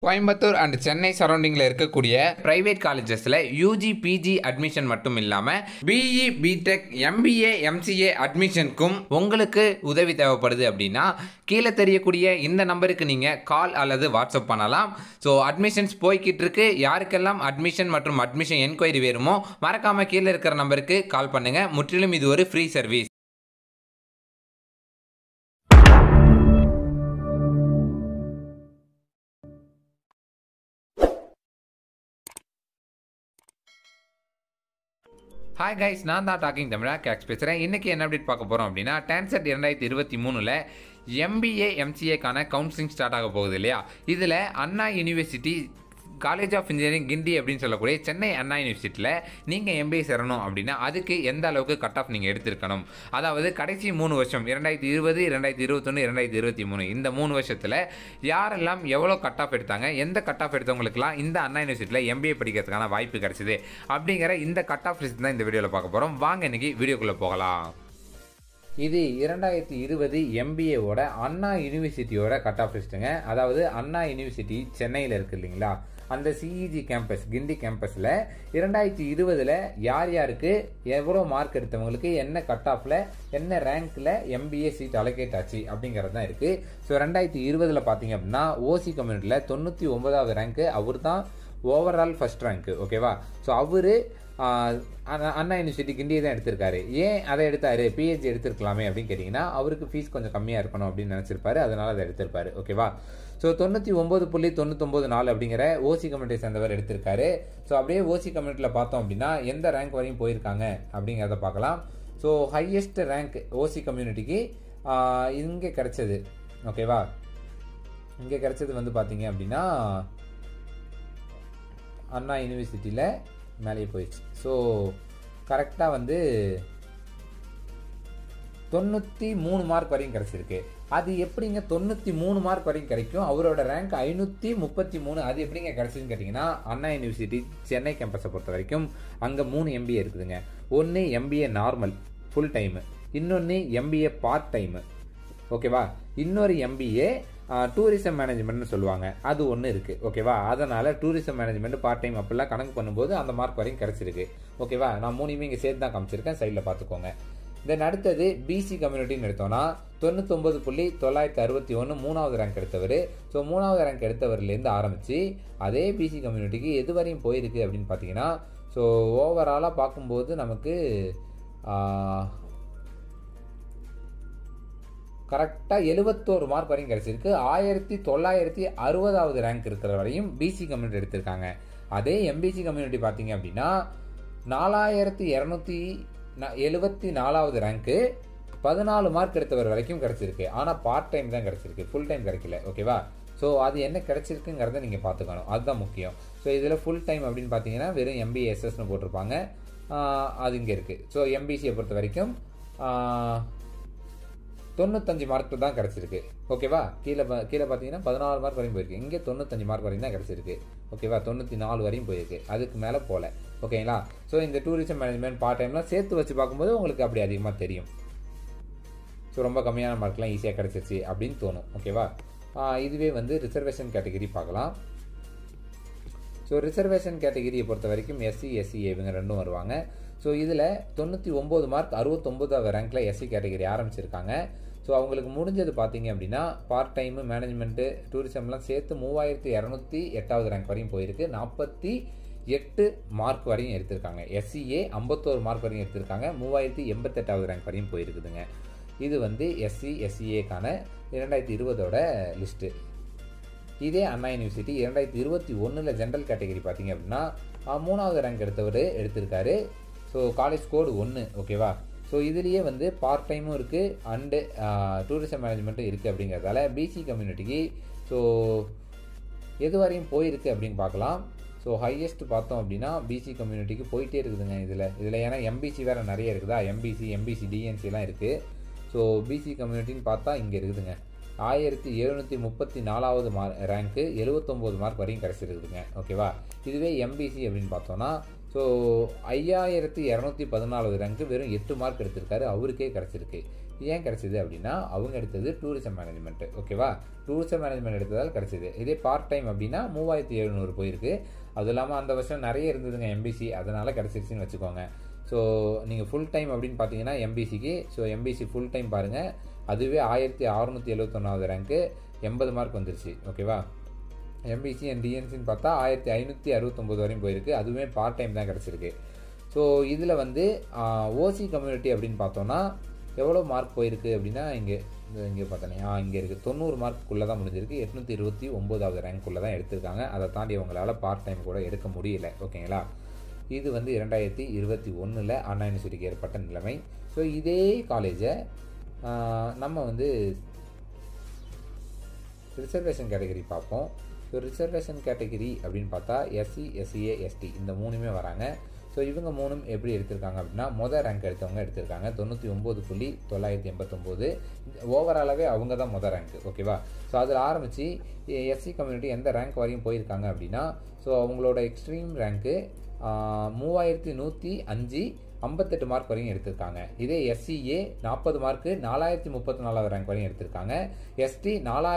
Coimbatore and Chennai சரௌண்டிங்கில் இருக்கக்கூடிய private காலேஜஸில் யூஜி பிஜி அட்மிஷன் மட்டும் இல்லாமல் பிஇ பிடெக் எம்பிஏ எம்சிஏ அட்மிஷனுக்கும் உங்களுக்கு உதவி தேவைப்படுது அப்படின்னா கீழே தெரியக்கூடிய இந்த நம்பருக்கு நீங்கள் கால் அல்லது வாட்ஸ்அப் பண்ணலாம். ஸோ அட்மிஷன்ஸ் போய்கிட்டு இருக்கு. யாருக்கெல்லாம் அட்மிஷன் மற்றும் அட்மிஷன் என்கொயரி வேணுமோ மறக்காமல் கீழே இருக்கிற நம்பருக்கு கால் பண்ணுங்கள். முற்றிலும் இது ஒரு ஃப்ரீ சர்வீஸ். ஹாய் கைஸ், நான் தான் டாக்கிங் தமிழா கேக்ஸ் பேசுகிறேன். இன்றைக்கி என்ன அப்டேட் பார்க்க போகிறோம் அப்படின்னா, டான்செட் 2023 எம்பிஏ எம்சிஏக்கான கவுன்சிலிங் ஸ்டார்ட் ஆக போகுது இல்லையா. இதில் Anna university college of engineering Guindy அப்படின்னு சொல்லக்கூடிய சென்னை அண்ணா யூனிவர்சிட்டியில் நீங்கள் எம்பிஏ சேரணும் அப்படின்னா அதுக்கு எந்த அளவுக்கு கட் ஆஃப் நீங்கள் எடுத்திருக்கணும், அதாவது கடைசி 3 வருஷம் 2020, 2021, 2023 இந்த 3 வருஷத்தில் யாரெல்லாம் எவ்வளோ கட் ஆஃப் எடுத்தாங்க, எந்த கட் ஆஃப் எடுத்தவங்களுக்குலாம் இந்த அண்ணா யூனிவர்சிட்டியில் எம்பிஏ படிக்கிறதுக்கான வாய்ப்பு கிடைச்சிது அப்படிங்கிற இந்த கட் ஆஃப் லிஸ்ட் தான் இந்த வீடியோவில் பார்க்க போகிறோம். வாங்க இன்றைக்கி வீடியோக்குள்ளே போகலாம். இது 2020 எம்பிஏவோட அண்ணா யூனிவர்சிட்டியோட கட் ஆஃப் லிஸ்ட்டுங்க. அதாவது அண்ணா யூனிவர்சிட்டி சென்னையில் இருக்குது இல்லைங்களா, அந்த சிஇஜி கேம்பஸ் கிண்டி கேம்பஸில் 2020 யார் யாருக்கு எவ்வளோ மார்க் எடுத்தவங்களுக்கு என்ன கட் ஆஃபில் என்ன ரேங்க்கில் எம்பிஏ சீட் அலோகேட் ஆச்சு அப்படிங்கிறது தான் இருக்குது. ஸோ 2020 பார்த்தீங்க அப்படின்னா ஓசி கம்யூனிட்டியில் 99வது ரேங்க்கு அவர் தான் ஓவரால் ஃபர்ஸ்ட் ரேங்க்கு. ஓகேவா. ஸோ அவர் அண்ணா யூனிவர்சிட்டி கிண்டியை தான் எடுத்திருக்காரு. ஏன் அதை எடுத்தாரு, பிஹெச்டி எடுத்திருக்கலாமே அப்படின்னு கேட்டிங்கன்னா அவருக்கு ஃபீஸ் கொஞ்சம் கம்மியாக இருக்கணும் அப்படின்னு நினச்சிருப்பாரு, அதனால் அதை எடுத்திருப்பாரு. ஓகேவா. ஸோ 99.994 அப்படிங்கிற ஓசி கம்யூனிட்டியை சேர்ந்தவர் எடுத்திருக்காரு. ஸோ அப்படியே ஓசி கம்யூனிட்டியில் பார்த்தோம் அப்படின்னா எந்த ரேங்க் வரையும் போயிருக்காங்க அப்படிங்கிறத பார்க்கலாம். ஸோ ஹையஸ்ட் ரேங்க் ஓசி கம்யூனிட்டிக்கு இங்கே கிடைச்சது. ஓகேவா. இங்கே கிடைச்சது வந்து பார்த்தீங்க அப்படின்னா அண்ணா யூனிவர்சிட்டியில் மேலேயே போயிடுச்சு. ஸோ கரெக்டாக வந்து 93 மார்க் வரையும் கிடைச்சிருக்கு. அது எப்படிங்க 93 மார்க் வரையும் கிடைக்கும், அவரோட ரேங்க் 533, அது எப்படிங்க கிடைச்சதுன்னு கேட்டிங்கன்னா அண்ணா யூனிவர்சிட்டி சென்னை கேம்பஸை பொறுத்த வரைக்கும் அங்கே 3 எம்பிஏ இருக்குதுங்க. ஒன்று எம்பிஏ நார்மல் ஃபுல் டைமு, இன்னொன்று எம்பிஏ பார்ட் டைமு. ஓகேவா. இன்னொரு எம்பிஏ டூரிசம் மேனேஜ்மெண்ட்னு சொல்லுவாங்க, அது ஒன்று இருக்குது. ஓகேவா. அதனால் டூரிசம் மேனேஜ்மெண்ட் பார்ட் டைம் அப்படிலாம் கணக்கு பண்ணும்போது அந்த மார்க் வரையும் கிடச்சிருக்கு. ஓகேவா. நான் 3 இங்கே சேர்த்து தான் காமிச்சிருக்கேன், சைடில் பார்த்துக்கோங்க. தென் அடுத்தது பிசி கம்யூனிட்டின்னு எடுத்தோன்னா 99.961 3வது ரேங்க் எடுத்தவர். ஸோ 3வது ரேங்க் எடுத்தவர்லேருந்து ஆரம்பித்து அதே பிசி கம்யூனிட்டிக்கு எது வரையும் போயிருக்கு அப்படின்னு பார்த்தீங்கன்னா, ஸோ ஓவராலாக பார்க்கும்போது நமக்கு கரெக்டாக 71 மார்க் வரையும் கிடச்சிருக்கு. 1960வது ரேங்க் இருக்கிற வரையும் பிசி கம்யூனிட்டி எடுத்திருக்காங்க. அதே எம்பிசி கம்யூனிட்டி பார்த்தீங்க அப்படின்னா 4274வது ரேங்க்கு 14 மார்க் எடுத்தவர் வரைக்கும் கிடச்சிருக்கு. ஆனால் பார்ட் டைம் தான் கிடச்சிருக்கு, ஃபுல் டைம் கிடைக்கல. ஓகேவா. ஸோ அது என்ன கிடச்சிருக்குங்கிறத நீங்கள் பார்த்துக்கணும், அதுதான் முக்கியம். ஸோ இதில் ஃபுல் டைம் அப்படின்னு பார்த்தீங்கன்னா வெறும் எம்பிஎஸ்எஸ்னு போட்டிருப்பாங்க, அது இங்கே இருக்குது. ஸோ எம்பிசியை பொறுத்த வரைக்கும் 95 மார்க் தான் கிடச்சிருக்கு. ஓகேவா. கீழே பார்த்தீங்கன்னா 14 மார்க் வரையும் போயிருக்கு, இங்கே 95 மார்க் வரையும் தான் கிடச்சிருக்கு. ஓகேவா. 94 வரையும் போயிருக்கு, அதுக்கு மேலே போகல. ஓகேங்களா. ஸோ இந்த டூரிசம் மேனேஜ்மெண்ட் பார்ட் டைம்லாம் சேர்த்து வச்சு பார்க்கும்போது உங்களுக்கு அப்படி அதிகமாக தெரியும். ஸோ ரொம்ப கம்மியான மார்க்லாம் ஈஸியாக கிடச்சிருச்சு அப்படின்னு தோணும். ஓகேவா. இதுவே வந்து ரிசர்வேஷன் கேட்டகிரி பார்க்கலாம். ஸோ ரிசர்வேஷன் கேட்டகிரியை பொறுத்த வரைக்கும் எஸ்சி எஸ்சிஏ இவங்க ரெண்டும் வருவாங்க. ஸோ இதில் 99 மார்க் 69வது ரேங்க்கில் எஸ்சி கேட்டகிரி ஆரம்பிச்சிருக்காங்க. ஸோ அவங்களுக்கு முடிஞ்சது பார்த்தீங்க அப்படின்னா பார்ட் டைமு மேனேஜ்மெண்ட்டு டூரிசம்லாம் சேர்த்து 3208வது ரேங்க் வரையும் போயிருக்கு. 48 மார்க் வரையும் எடுத்திருக்காங்க. எஸ்சிஏ 51 மார்க் வரையும் எடுத்திருக்காங்க. 3088வது ரேங்க் வரையும் போயிருக்குதுங்க. இது வந்து எஸ்சி எஸ்சிஏக்கான 2020ஓட லிஸ்ட்டு. இதே அண்ணா யூனிவர்சிட்டி 2021 ஜென்ரல் கேட்டகரி பார்த்தீங்க அப்படின்னா 3வது ரேங்க் எடுத்தவர் எடுத்திருக்காரு. So college code 1. ஓகேவா. ஸோ இதுலேயே வந்து பார்ட் டைமும் இருக்குது அண்டு டூரிசம் மேனேஜ்மெண்ட்டும் இருக்குது. அப்படிங்கிறதால பிசி கம்யூனிட்டிக்கு ஸோ எது வரையும் போயிருக்கு அப்படின்னு பார்க்கலாம். ஸோ ஹையஸ்ட் பார்த்தோம் அப்படின்னா பிசி கம்யூனிட்டிக்கு போயிட்டே இருக்குதுங்க. இதில் ஏன்னா எம்பிசி வேறு நிறைய இருக்குதா, எம்பிசி டிஎன்சிலாம் இருக்குது. ஸோ பிசி கம்யூனிட்டின்னு பார்த்தா இங்கே இருக்குதுங்க. 1734வது ரேங்க்கு 79 மார்க் வரையும் கிடச்சிருக்குதுங்க. ஓகேவா. இதுவே எம்பிசி அப்படின்னு பார்த்தோன்னா ஸோ 5214வது ரேங்க்கு வெறும் 8 மார்க் எடுத்திருக்காரு, அவருக்கே கிடச்சிருக்கு. ஏன் கிடச்சிது அப்படின்னா அவங்க எடுத்தது டூரிசம் மேனேஜ்மெண்ட்டு. ஓகேவா, டூரிசம் மேனேஜ்மெண்ட் எடுத்ததால் கிடச்சிது. இதே பார்ட் டைம் அப்படின்னா 3700 போயிருக்கு. அதுவும் இல்லாமல் அந்த வருஷம் நிறைய இருந்ததுங்க எம்பிசி, அதனால் கிடச்சிருச்சுன்னு வச்சுக்கோங்க. ஸோ நீங்கள் ஃபுல் டைம் அப்படின்னு பார்த்தீங்கன்னா எம்பிசிக்கு, ஸோ எம்பிசி ஃபுல் டைம் பாருங்கள், அதுவே 1671 ரேங்க்கு 80 மார்க் வந்துருச்சு. ஓகேவா, எம்பிசி அண்ட் டிஎன்சின்னு பார்த்தா 1569 வரையும் போயிருக்கு, அதுவுமே பார்ட் டைம் தான் கிடச்சிருக்கு. ஸோ இதில் வந்து ஓசி கம்யூனிட்டி அப்படின்னு பார்த்தோன்னா எவ்வளோ மார்க் போயிருக்கு அப்படின்னா இங்கே பார்த்தோன்னே இங்கே இருக்குது 90 மார்க்குள்ளே தான் முடிஞ்சிருக்கு. 829வது ரேங்க்குள்ளே தான் எடுத்திருக்காங்க. அதை தாண்டி அவங்களால பார்ட் டைம் கூட எடுக்க முடியல. ஓகேங்களா, இது வந்து 2021 அண்ணா யூனிவர்சிட்டிக்கு ஏற்பட்ட நிலைமை. ஸோ இதே காலேஜை நம்ம வந்து ரிசர்வேஷன் கேட்டகரி பார்ப்போம். ஸோ ரிசர்வேஷன் கேட்டகரி அப்படின்னு பார்த்தா எஸ்சி, எஸ்சிஏ, எஸ்டி இந்த மூணுமே வராங்க. ஸோ இவங்க மூணும் எப்படி எடுத்திருக்காங்க அப்படின்னா மொதல் ரேங்க் எடுத்தவங்க எடுத்திருக்காங்க 99.989. ஓவராலாகவே அவங்க தான் மொதல் ரேங்க்கு. ஓகேவா, ஸோ அதில் ஆரம்பித்து எஸ்சி கம்யூனிட்டி எந்த ரேங்க் வரையும் போயிருக்காங்க அப்படின்னா, ஸோ அவங்களோட எக்ஸ்ட்ரீம் ரேங்க்கு 3105 58 மார்க் வரையும் எடுத்திருக்காங்க. இதே எஸ்சிஏ 40 மார்க்கு 4034 ரேங்க் வரையும் எடுத்திருக்காங்க. எஸ்டி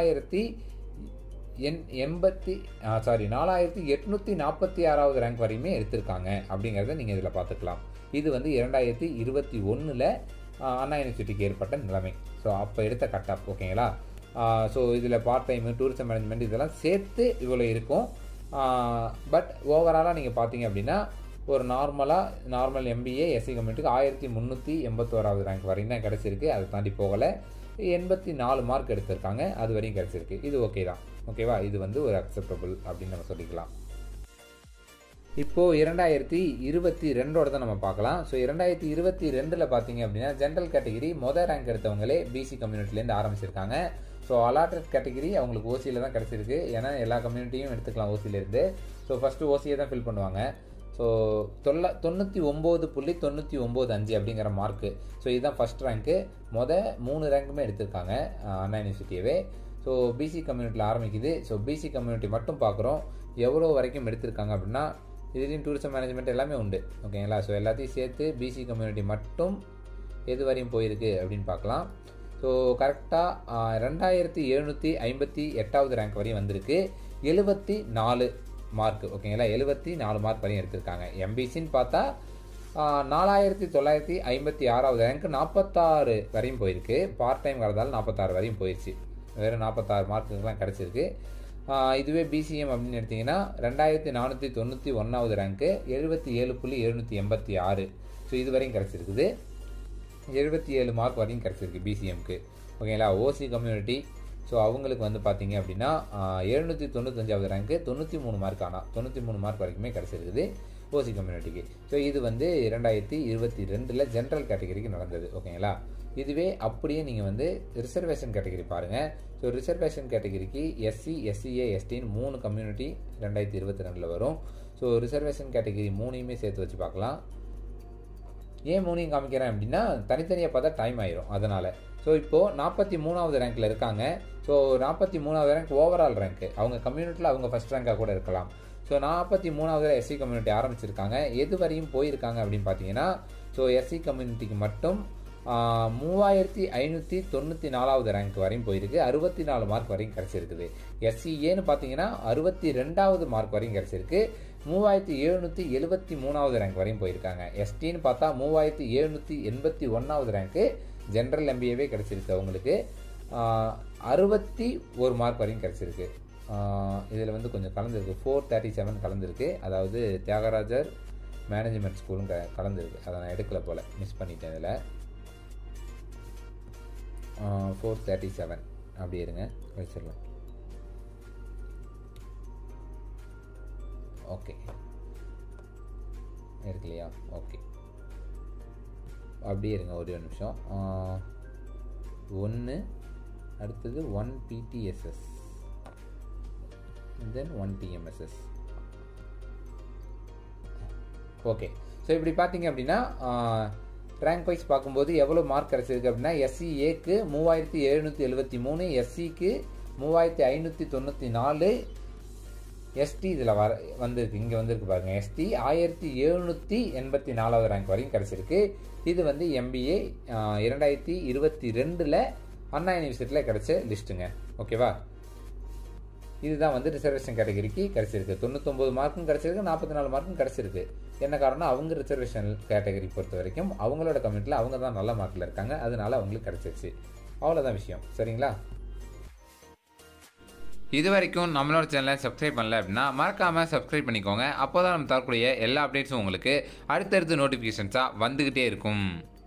4846 ரேங்க் வரையுமே எடுத்திருக்காங்க அப்படிங்கிறத நீங்கள் இதில் பார்த்துக்கலாம். இது வந்து 2021 அண்ணா யூனிவர்சிட்டிக்கு ஏற்பட்ட நிலைமை. ஸோ அப்போ எடுத்த கட் ஆஃப். ஓகேங்களா, ஸோ இதில் பார்ட் டைமு, டூரிசம் மேனேஜ்மெண்ட் இதெல்லாம் சேர்த்து இவ்வளோ இருக்கும். பட் ஓவராலாக நீங்கள் பார்த்தீங்க அப்படின்னா ஒரு நார்மல் எம்பிஏ எஸ்சி கம்யூனிட்டிக்கு 1381 ரேங்க் வரையும் தான் கிடச்சிருக்கு. அதை தாண்டி போகலை. 84 மார்க் எடுத்திருக்காங்க, அது வரையும் கிடச்சிருக்கு. இது ஓகே தான். ஓகேவா, இது வந்து ஒரு அக்செப்டபிள் அப்படின்னு நம்ம சொல்லிக்கலாம். இப்போது 2022 தான் நம்ம பார்க்கலாம். ஸோ 2022 பார்த்தீங்க அப்படின்னா ஜென்ரல் கேட்டகிரி மொதல் ரேங்க் எடுத்தவங்களே பிசி கம்யூனிட்டிலேருந்து ஆரம்பிச்சிருக்காங்க. ஸோ அலாட்டட் கேட்டகிரி அவங்களுக்கு ஓசியில் தான் கிடச்சிருக்கு. ஏன்னா எல்லா கம்யூனிட்டியும் எடுத்துக்கலாம் ஓசியிலேருந்து. ஸோ ஃபஸ்ட்டு ஓசியை தான் ஃபில் பண்ணுவாங்க. ஸோ 99.995 அப்படிங்கிற மார்க்கு. ஸோ இதுதான் ஃபஸ்ட் ரேங்க்கு. 3 ரேங்க்குமே எடுத்திருக்காங்க அண்ணா யூனிவர்சிட்டியவே. ஸோ பிசி கம்யூனிட்டியில் ஆரம்பிக்குது. ஸோ பிசி கம்யூனிட்டி மட்டும் பார்க்குறோம் எவ்வளோ வரைக்கும் எடுத்திருக்காங்க அப்படின்னா, இதுலேயும் டூரிசம் மேனேஜ்மெண்ட் எல்லாமே உண்டு. ஓகேங்களா, ஸோ எல்லாத்தையும் சேர்த்து பிசி கம்யூனிட்டி மட்டும் எது வரையும் போயிருக்கு அப்படின்னு பார்க்கலாம். ஸோ கரெக்டாக 2758வது ரேங்க் வரையும் வந்திருக்கு. 74 மார்க். ஓகேங்களா, 74 மார்க் வரையும் எடுத்திருக்காங்க. எம்பிசின்னு பார்த்தா 4956வது ரேங்க் 46 வரையும் போயிருக்கு. பார்ட் டைம் வரதால 46 வரையும் போயிடுச்சு. வேறு 46 மார்க்குலாம் கிடச்சிருக்கு. இதுவே பிசிஎம் அப்படின்னு எடுத்திங்கன்னா 2491வது ரேங்க்கு 77.786. ஸோ இது வரையும் கிடச்சிருக்குது. 77 மார்க் வரையும் கிடச்சிருக்கு பிசிஎம்க்கு. ஓகேங்களா, ஓசி கம்யூனிட்டி ஸோ அவங்களுக்கு வந்து பார்த்தீங்க அப்படின்னா 795வது ரேங்க்கு 93 மார்க். ஆனால் 93 மார்க் வரைக்குமே கிடச்சிருக்குது ஓசி கம்யூனிட்டிக்கு. ஸோ இது வந்து 2022 ஜென்ரல் கேட்டகரிக்கு நடந்தது. ஓகேங்களா, இதுவே அப்படியே நீங்கள் வந்து ரிசர்வேஷன் கேட்டகரி பாருங்கள். ஸோ ரிசர்வேஷன் கேட்டகரிக்கு எஸ்சி, எஸ்சிஏ, எஸ்டின்னு 3 கம்யூனிட்டி 2022 வரும். ஸோ ரிசர்வேஷன் கேட்டகரி 3யுமே சேர்த்து வச்சு பார்க்கலாம். ஏன் 3யும் காமிக்கிறேன் அப்படின்னா தனித்தனியாக பார்த்தா டைம் ஆயிரும், அதனால். ஸோ இப்போது 43வது ரேங்க்கில் இருக்காங்க. ஸோ 43வது ரேங்க் ஓவரால் ரேங்க்கு. அவங்க கம்யூனிட்டியில் அவங்க ஃபஸ்ட் ரேங்காக கூட இருக்கலாம். ஸோ 43வது எஸ்சி கம்யூனிட்டி ஆரம்பிச்சிருக்காங்க. எது வரையும் போயிருக்காங்க அப்படின்னு பார்த்தீங்கன்னா, ஸோ எஸ்சி கம்யூனிட்டிக்கு மட்டும் 3594வது ரேங்க் வரையும் போயிருக்கு. 64 மார்க் வரையும் கிடச்சிருக்குது. எஸ்சிஏன்னு பார்த்தீங்கன்னா 62வது மார்க் வரையும் கிடச்சிருக்கு. 3773வது ரேங்க் வரையும் போயிருக்காங்க. எஸ்டின்னு பார்த்தா 3781வது ரேங்க்கு. ஜென்ரல் எம்பிஏவே கிடச்சிருக்கு அவங்களுக்கு. 61 மார்க் வரையும் கிடச்சிருக்கு. இதில் வந்து கொஞ்சம் கலந்துருக்கு, 437 கலந்துருக்கு. அதாவது தியாகராஜர் மேனேஜ்மெண்ட் ஸ்கூலும் கலந்துருக்கு. அதை நான் எடுக்கல போல், மிஸ் பண்ணிட்டேன். இதில் 437 அப்படி இருங்க, வச்சிடலாம். ஓகே, இருக்கு இல்லையா? ஓகே, அப்படியே இருங்க ஒரு நிமிஷம். 1 அடுத்தது 1 PTSS then 1 TMSS. Okay, so இப்படி பார்த்தீங்க அப்படின்னா ரேங்க் வைஸ் பார்க்கும்போது எவ்வளோ மார்க் கிடச்சிருக்கு அப்படின்னா, எஸ்சிஏக்கு 3773, எஸ்சிக்கு 3594, எஸ்டி இதில் வந்திருக்கு, இங்கே வந்திருக்கு பாருங்கள். எஸ்டி 1784வது ரேங்க் வரைக்கும் கிடச்சிருக்கு. இது வந்து MBA 2022 அண்ணா யூனிவர்சிட்டியில் கிடைச்ச லிஸ்ட்டுங்க. ஓகேவா, இதுதான் வந்து ரிசர்வேஷன் கேட்டகரிக்கு கிடச்சிருக்கு. 99 மார்க்கும் கிடச்சிருக்கு, 44 மார்க்கும் கிடச்சிருக்கு. என்ன காரணம், அவங்க ரிசர்வேஷன் கேட்டகரி பொறுத்த வரைக்கும் அவங்களோட கம்யூனிட்டியில் அவங்க தான் நல்ல மார்க்கில் இருக்காங்க, அதனால அவங்களுக்கு கிடச்சிருச்சு. அவ்வளோதான் விஷயம். சரிங்களா, இது வரைக்கும் நம்மளோட சேனலை சப்ஸ்கிரைப் பண்ணல அப்படின்னா மறக்காமல் சப்ஸ்கிரைப் பண்ணிக்கோங்க. அப்போ தான் நம்ம தரக்கூடிய எல்லா அப்டேட்ஸும் உங்களுக்கு அடுத்தடுத்து நோட்டிஃபிகேஷன்ஸாக வந்துக்கிட்டே இருக்கும்.